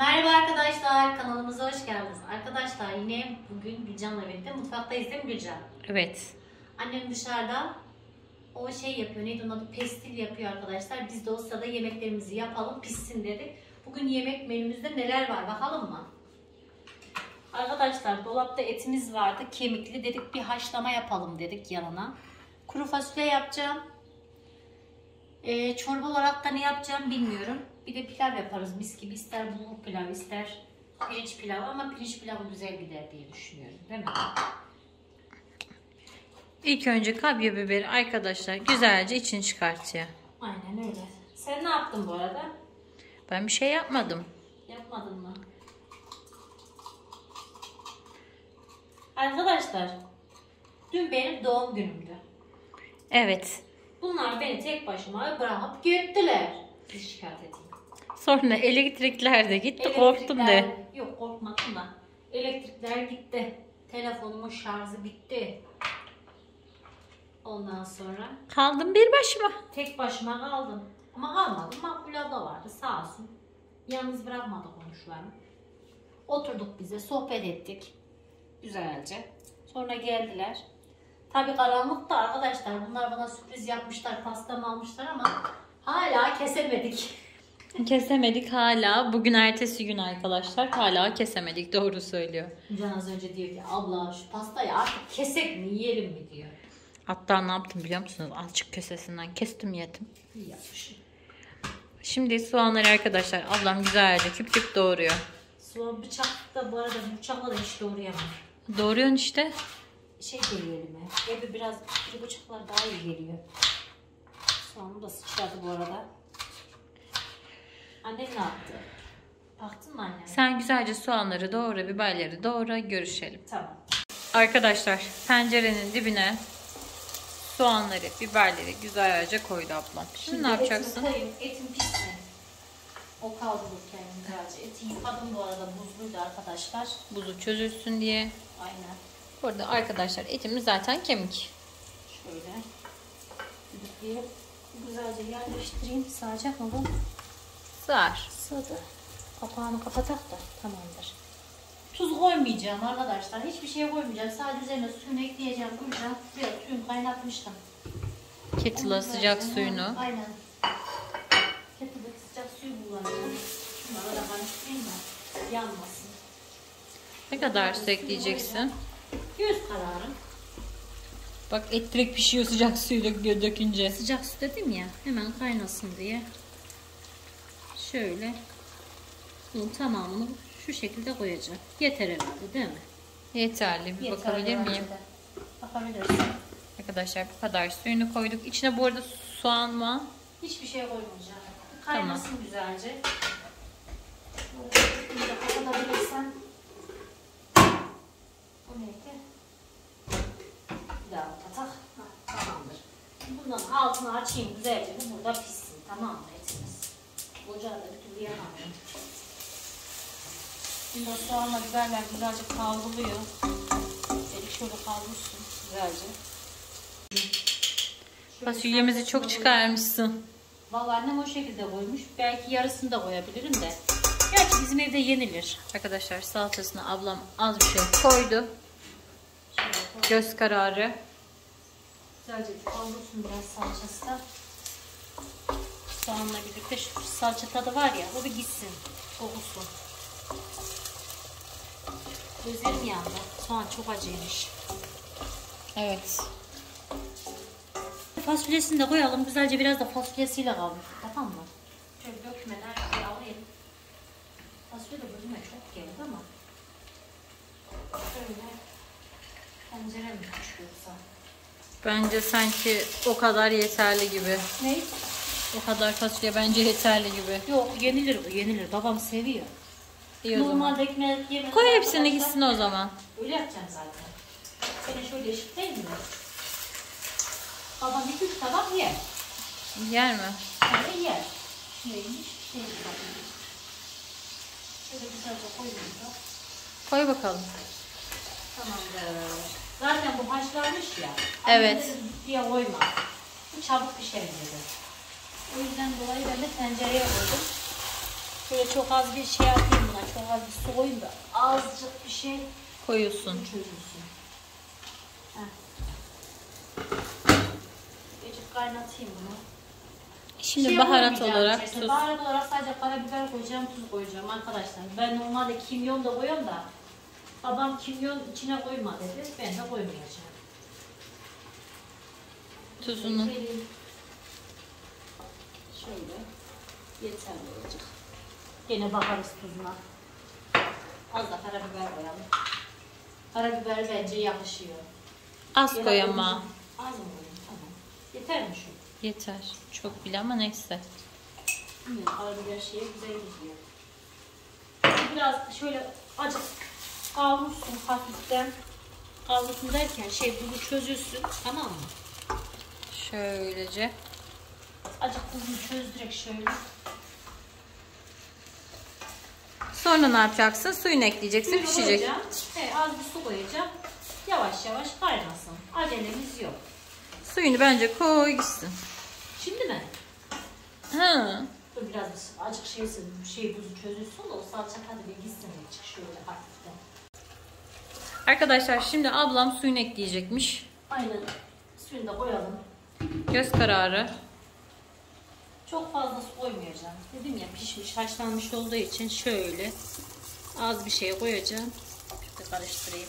Merhaba arkadaşlar, kanalımıza hoş geldiniz. Arkadaşlar yine bugün Gülcan'la birlikte mutfaktayız değil mi Gülcan? Evet. Annem dışarıda o şey yapıyor, neydi onun adı, pestil yapıyor arkadaşlar. Biz de o sırada yemeklerimizi yapalım, pişsin dedik. Bugün yemek menümüzde neler var bakalım mı? Arkadaşlar dolapta etimiz vardı, kemikli, dedik bir haşlama yapalım dedik yanına. Kuru fasulye yapacağım. Çorba olarak da ne yapacağım bilmiyorum. Bir de pilav yaparız mis gibi. İster bulgur pilav, ister pirinç pilav, ama pirinç pilavı güzel gider diye düşünüyorum, değil mi? İlk önce kapya biberi arkadaşlar güzelce içini çıkartıyor. Aynen öyle. Sen ne yaptın bu arada? Ben bir şey yapmadım. Yapmadın mı? Arkadaşlar, dün benim doğum günümdü. Evet. Bunlar beni tek başıma bırakıp gittiler. Siz şikayet edeyim. Sonra elektrikler de gitti, korktum de. Yok, korkmadım da. Elektrikler gitti. Telefonumun şarjı bitti. Ondan sonra Kaldım bir başıma. tek başıma kaldım. Ama kalmadım. Makbule abla vardı sağ olsun. Yalnız bırakmadı komşularımı. Oturduk bize, sohbet ettik. Güzelce. Sonra geldiler. Tabii karanlıkta arkadaşlar. Bunlar bana sürpriz yapmışlar. Pastamı almışlar ama hala kesemedik. Kesemedik hala. Bugün ertesi gün arkadaşlar. Hala kesemedik. Doğru söylüyor. Can az önce diyor ki abla şu pastayı artık kesek mi, yiyelim mi diyor. Hatta ne yaptım biliyor musunuz? Azıcık kösesinden kestim yedim. İyi yapmışım. Şimdi soğanları arkadaşlar ablam güzelce küp küp doğruyor. Soğan bıçakta bu arada bıçakla da hiç doğrayamam. Doğruyorsun işte. Şey geliyor elime. Evi biraz bir bıçaklar daha iyi geliyor. Soğanı da sıçradı bu arada. Annem ne yaptı? Baktın mı annem? Sen güzelce soğanları doğra, biberleri doğra, görüşelim. Tamam. Arkadaşlar tencerenin dibine soğanları, biberleri güzelce koydu ablam. Şimdi ne yapacaksın? Etim pişsin. O kavrulurken güzelce. Eti yıkadım bu arada, buzluydu arkadaşlar. Buzu çözülsün diye. Aynen. Burada arkadaşlar etimiz zaten kemik. Şöyle. Düdüklüye güzelce yerleştireyim. Sığacak mı bu? Sığar. Sığdı. Kapağını kapatak da tamamdır. Tuz koymayacağım arkadaşlar. Hiçbir şey koymayacağım. Sadece üzerine suyunu ekleyeceğim. Koyacağım. Buraya suyunu kaynatmıştım. Kettle'a sıcak suyunu. Aynen. Kettle'daki sıcak suyu kullanacağım. Şunları da karıştırayım da yanmasın. Ne kadar su ekleyeceksin? Göz kararı. Bak et direkt pişiyor sıcak suyu dökünce. Sıcak su dedim ya. Hemen kaynasın diye. Şöyle. Bunun tamamını şu şekilde koyacağım. Yeter herhalde değil mi? Yeterli. Bir bakabilir miyim? Bakabilirsin. Arkadaşlar bu kadar suyunu koyduk. İçine bu arada soğan var. Hiçbir şey koymayacağım. Kaynasın Tamam. güzelce. Bunu da kapatabilirsen. Bu neydi? Bir daha kapatak. Tamamdır. Bundan altını açayım güzelce. Bu burada pişsin. Tamam mı etimiz? Ocağı da bir türlü yakamıyorum. Şimdi soğanla biberler güzelce kavruluyor. Şöyle kavrulsun güzelce. Fasulyemizi çok çıkarmışsın. Vallahi annem o şekilde koymuş. Belki yarısını da koyabilirim de. Gerçi bizim evde yenilir. Arkadaşlar salatasına ablam az bir şey koydu. Göz kararı. Güzelce kavrulsun biraz salçası da. Soğanla birlikte şu salça tadı var ya, o bir gitsin. Kokusu. Gözlerim yandı. Soğan çok acıymış. Evet. Fasulyesini de koyalım. Güzelce biraz da fasulyesiyle kavrulsun. Tamam mı? Şöyle dökmeden bir alayım. Fasulye de gözüme çok geldi ama. Şöyle. Tencere mi düşüyorsa? Bence sanki o kadar yeterli gibi. Ne? O kadar fasulye bence yeterli gibi. Yok, yenilir bu, yenilir. Babam seviyor. İyi o zaman. Normalde ekmek yemek. Koy hepsini gitsin o zaman. Öyle yapacağım zaten. Seni şöyle eşitleyeyim mi? Babam 2-3 tabak yer. Yer mi? Öyle yer. Neymiş? Şey yapayım. Şöyle güzelce koyayım da. Koy bakalım. Tamamdır. Zaten bu haşlanmış ya. Evet. Diye koyma. Bu çabuk pişer dedi. O yüzden dolayı ben de tencereye koydum. Şöyle çok az bir şey atayım buna. Çok az bir su koyayım da azıcık bir şey koyuyorsun. çözülsün. Azıcık kaynatayım bunu. Şimdi Şey baharat koymayacağım olarak içerisine. tuz. Baharat olarak sadece karabiber koyacağım, tuz koyacağım arkadaşlar. Ben normalde kimyon da koyuyorum da babam kimyon içine koyma dedi. Ben de koymayacağım. Tuzunu. Şöyle yeterli olacak. Yine bakarız tuzuna. Az da karabiber koyalım. Karabiber bence yakışıyor. Az Yine koy az ama. mı koyayım? Tamam. Yeter mi şu? Yeter. Çok bile ama neyse. Bilmiyorum, karabiber şeye güzel gidiyor. Biraz şöyle acık kavrulsun hafiften. Kavrulsun derken bunu çözülsün, tamam mı? Şöylece. Acık tuzunu çözdürek şöyle. Sonra ne yapacaksın? Suyunu ekleyeceksin, Suyunu pişecek. koyacağım. Az bir su koyacağım. Yavaş yavaş kaynasın. Acelemiz yok. Suyunu bence koy gitsin. Şimdi mi? Ha. Dur biraz acık buzu çözülsün de o salça tadı bir gitsin de çık şöyle hafiften. Arkadaşlar şimdi ablam suyunu ekleyecekmiş. Aynen. Suyunu da koyalım. Göz kararı. Çok fazla su koymayacağım. Dedim ya pişmiş, haşlanmış olduğu için şöyle az bir şey koyacağım. Şöyle karıştırayım.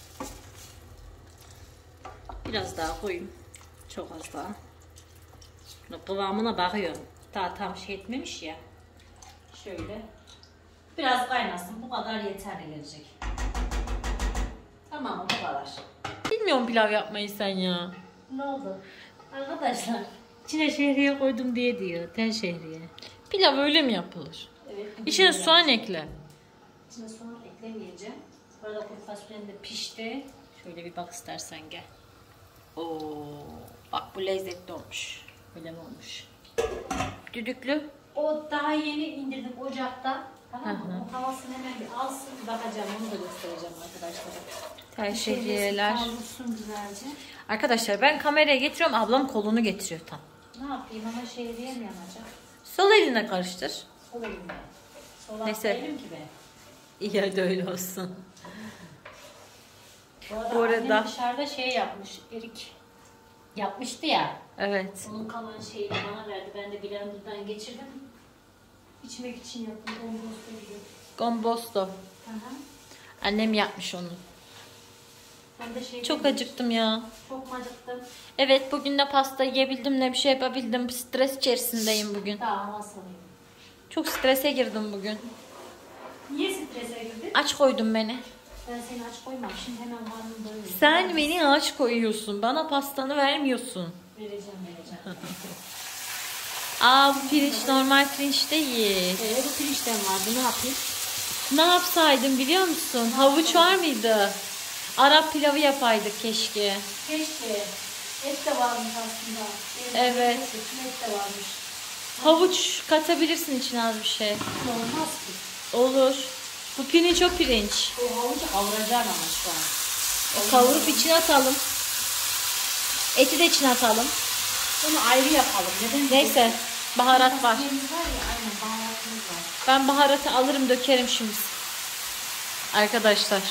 Biraz daha koyayım. Çok az daha. Kıvamına bakıyorum. Daha tam şey etmemiş ya. Şöyle. Biraz kaynasın. Bu kadar yeterli gelecek. Tamam, bu kadar. Bilmiyorum pilav yapmayı sen ya. Ne oldu? Arkadaşlar içine şehriye koydum diye diyor. Tel şehriye. Pilav öyle mi yapılır? Evet. İçine soğan ekle. İçine soğan eklemeyeceğim. Bu arada kuru fasulyen de pişti. Şöyle bir bak istersen gel. Oo, bak bu lezzetli olmuş. Böyle mi olmuş? Düdüklü. O daha yeni indirdim ocakta. Tamam Hı mı? O havasını hemen bir alsın. Bir bakacağım. Onu da göstereceğim arkadaşlara. Tel şehriyeler. Kavrulsun güzelce. Arkadaşlar ben kameraya getiriyorum, ablam kolunu getiriyor tam. Ne yapayım ama şehriye mi yanacak? Sol eline karıştır. Sol elimle. Sol Neyse. elim ki ben. İyi hadi öyle olsun. Bu arada arada- annem dışarıda şey yapmış. Erik yapmıştı ya. Evet. Onun kalan şeyini bana verdi. Ben de blenderdan geçirdim. İçmek için yaptım. Komposto gibi. Gombosto. Hı hı. Annem yapmış onu. Ben de Çok acıktım ya. Çok mu acıktım? Evet bugün de pasta yiyebildim, ne bir şey yapabildim. Stres içerisindeyim bugün. Daha havalıyım. Çok strese girdim bugün. Niye strese girdin? Aç koydun beni. Ben seni aç koymam. Şimdi hemen karnım doyuyor. Sen beni aç koyuyorsun. Bana pastanı vermiyorsun. Vereceğim. Aa bu pirinç normal pirinç değil. Bu pirinçten vardı. Ne yapayım? Ne yapsaydım biliyor musun? Havuç var mıydı? Arap pilavı yapaydık keşke. Keşke. Et de varmış aslında. Evet. Et de varmış. Havuç katabilirsin içine az bir şey. Olmaz ki. Olur. Bu pirinç o pirinç. O havucu kavuracaksın ama şu an. O kavurup içine atalım. Eti de içine atalım. Onu ayrı yapalım. Neden? Neyse baharat var. Fasulyemiz var ya, aynen baharatımız var. Ben baharatı alırım dökerim şimdi. Arkadaşlar.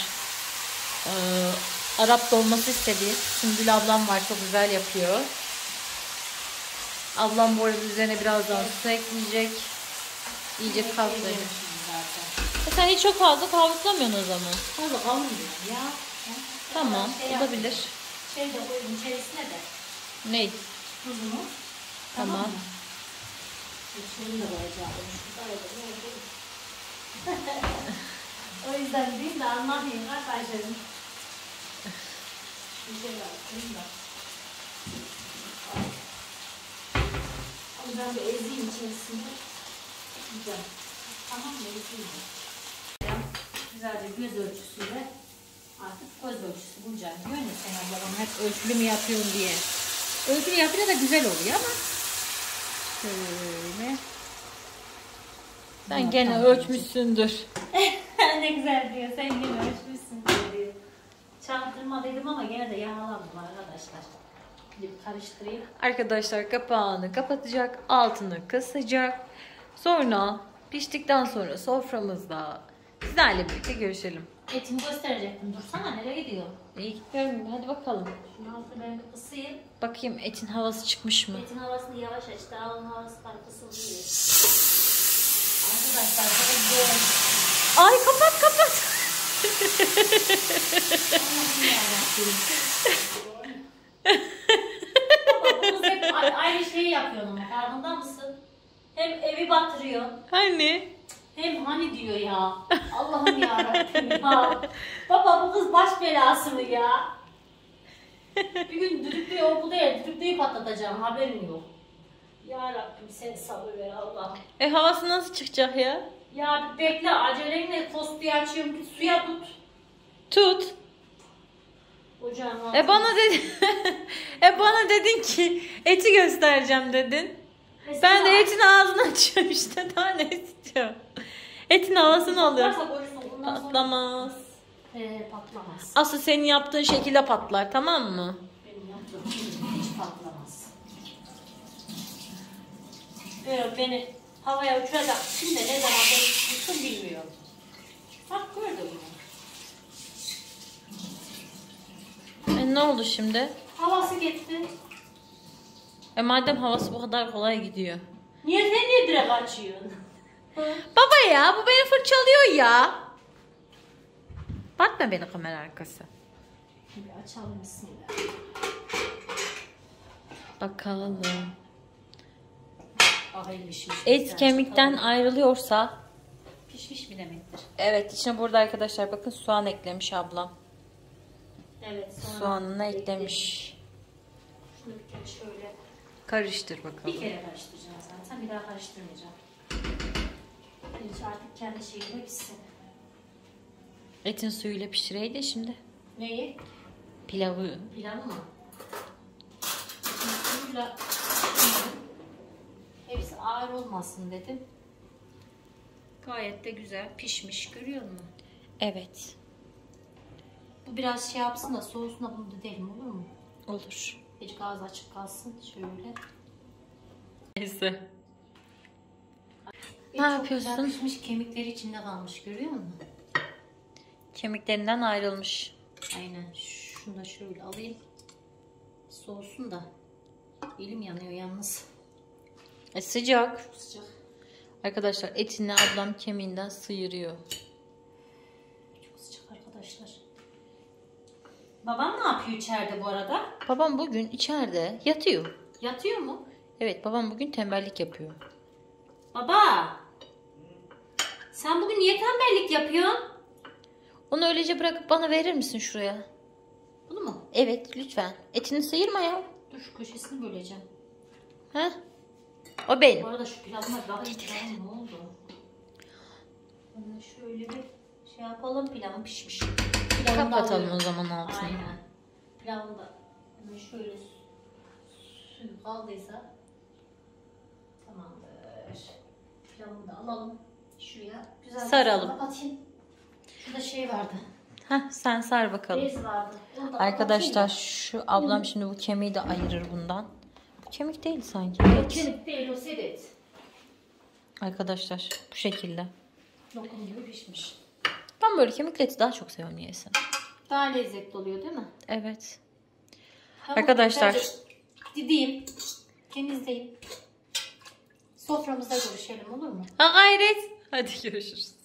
Arap dolması istedi. Sümbül ablam var, çok güzel yapıyor. Ablam bu arada üzerine birazdan su ekleyecek. İyice kavrulacak. Sen hiç çok fazla kavruklamıyorsun o zaman. Fazla kavurmuyor ya. Tamam, Şey olabilir. Şey de koydum içerisine de. Ne? Tuzunu. Tamam. mı? Şunu da koyacağım. O yüzden değil de anlamayın arkadaşlarım. Bir şey var. Şunu da. Onu ben bir ezeyim içerisinde. Güzel. Tamam mı? Ezeyim. Güzel bir göz ölçüsüyle artık göz ölçüsü bulacağım. Diyor ya sen ablam hep ölçülü mü yapıyorsun diye. Ölçülü yapınca da güzel oluyor ama şöyle. Sen gene ölçmüşsündür. Ne güzel diyor. Sen gene ölçmüşsün diyor. Çarptırma dedim ama gene de yağlandım arkadaşlar. Bir karıştırayım. Arkadaşlar kapağını kapatacak, altını kısacak. Sonra Piştikten sonra soframızda sizlerle birlikte görüşelim. Etimi gösterecektim. Dursana, nereye gidiyor? İyi gitmiyorum. Hadi bakalım. Şunu altı ben bir kısayım. Bakayım etin havası çıkmış mı? Etin havasını yavaş aç. Daha onun havası var, kısılıyor. Arkadaşlar çok güzel. Ay kapat kapat. Allah'ım yarabbim. Baba, bu kız hep aynı şeyi yapıyor ama farkında mısın? Hem evi batırıyor. Hani? Hem hani diyor ya. Allah'ım yarabbim ya. Baba bu kız baş belası mı ya? Bir gün düdüklüyü o bu değil. Düdüklüyü patlatacağım, haberin yok. Yarabbim sen sabır ver Allah'ım. Havası nasıl çıkacak ya? Ya bekle, acelenle tostuyu açıyorum ki suya tut. Tut. Ocağın altına. Bana dedin ki eti göstereceğim dedin. Mesela, Ben de etin ağzını açıyorum işte, daha ne istiyorum. Etin havasını alıyorum. varsa koyursun, ondan sonra- Patlamaz. Patlamaz. Asıl senin yaptığın şekilde patlar, tamam mı? Benim yaptığım hiç patlamaz. Böyle beni havaya uçuracak. Şimdi ne zaman beni uçursun bilmiyorum. Bak gördün mü? Ne oldu şimdi? Havası gitti. Madem havası bu kadar kolay gidiyor. Niye direkt açıyorsun? Baba ya, bu beni fırçalıyor ya. Bakma beni kamera arkası. Şimdi açalım, bismillah. Bakalım. Pişmiş. Et kemikten ayrılıyorsa. Pişmiş mi demektir? Evet, içine burada arkadaşlar bakın soğan eklemiş ablam. Evet. Sonra Soğanını eklemiş. Şunu bir kere şöyle Karıştır bakalım. bir kere karıştıracağım zaten. Bir daha karıştırmayacağım. Hiç artık kendi şeyine pişsin. Etin suyuyla pişireydi şimdi. Neyi? Pilavı. Pilavı mı? Suyuyla hepsi ağır olmasın dedim. Gayet de güzel pişmiş, görüyor musun? Evet. Bu biraz şey yapsın da soğusun da bunu da derim, olur mu? Olur. Hiç gaz açık kalsın şöyle. Neyse. Ne yapıyorsun? Güzel pişmiş, kemikleri içinde kalmış, görüyor musun? Kemiklerinden ayrılmış. Aynen. Şunu da şöyle alayım. Soğusun da. Elim yanıyor yalnız. Sıcak. Çok sıcak. Arkadaşlar etini ablam kemiğinden sıyırıyor. Çok sıcak arkadaşlar. Babam ne yapıyor içeride bu arada? Babam bugün içeride yatıyor. Yatıyor mu? Evet, babam bugün tembellik yapıyor. Baba! Sen bugün niye tembellik yapıyorsun? Onu öylece bırakıp bana verir misin şuraya? Bunu mu? Evet, lütfen. Etini sıyırma ya. Dur şu köşesini böleceğim. Heh. O benim. Bu arada şu pilavıma bakayım, pilavım ne oldu? Bunu şöyle bir şey yapalım, pilavım pişmiş. Pilavımı da Kapatalım alıyorum. o zaman altını. Aynen. Pilavım da hemen şöyle suyu kaldıysa tamamdır. Pilavımı da alalım. Şuraya güzel Saralım. kapatayım. Şurada şey vardı. Heh, sen sar bakalım. Bez vardı. Onu da Arkadaşlar kapatayım şu ablam şimdi bu kemiği de ayırır bundan. Bu kemik değil sanki. da. Evet. Kemik değil o, sedet. Arkadaşlar bu şekilde. Lokum gibi pişmiş. Ben böyle kemikli eti daha çok seviyorum niyeyse. Daha lezzetli oluyor değil mi? Evet. Tamam, Arkadaşlar. güzelce dideyim. Temizleyeyim. Soframızda görüşelim, olur mu? Ha gayret. Hadi görüşürüz.